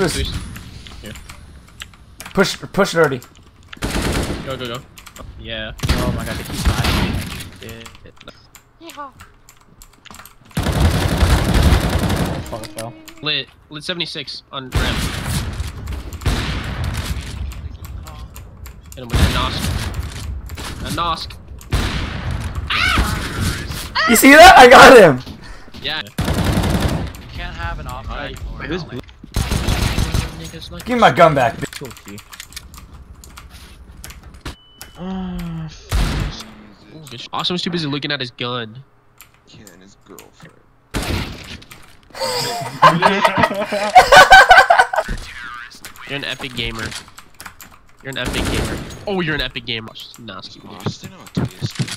boost. Here. Push dirty. Go, go, go. Yeah. Oh my god, they keep flashing. Yeehaw. Fuck, fell. Lit 76 on ramp. Hit him with that nosk. That nosk. You see that? I got him. Yeah. You can't have an off night. Wait, who's blue? Give me my gun back. Trophy. Awesome's too busy looking at his gun. Yeah, and his girlfriend. You're an epic gamer. You're an epic gamer. Oh, you're an epic gamer. Nasty. Austin autistic.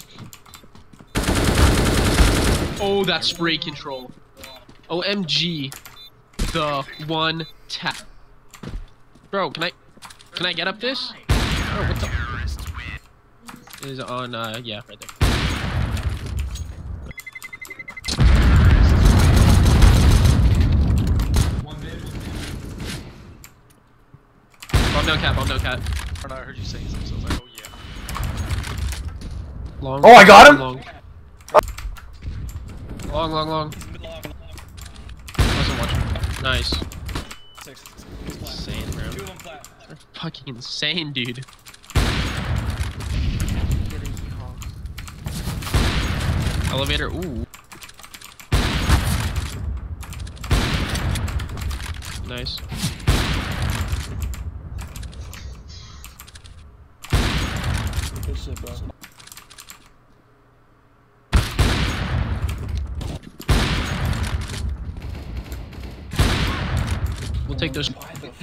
Oh, that spray control. OMG. The one tap. Bro, can I get up this? Oh, what the? It is on, yeah, right there. Bomb no cat. I heard you saying something, so I was like, oh yeah. Long. Oh, I got him. Long. Wasn't watching. Nice. Insane, bro. They're fucking insane, dude. Elevator. Ooh. Nice. Good shit, bro. We'll take those.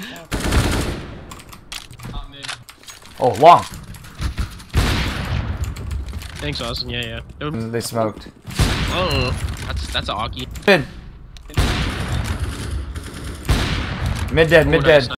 Oh, long. Thanks, Austin. Yeah. They smoked. Oh, that's a Aki. Mid. Mid dead.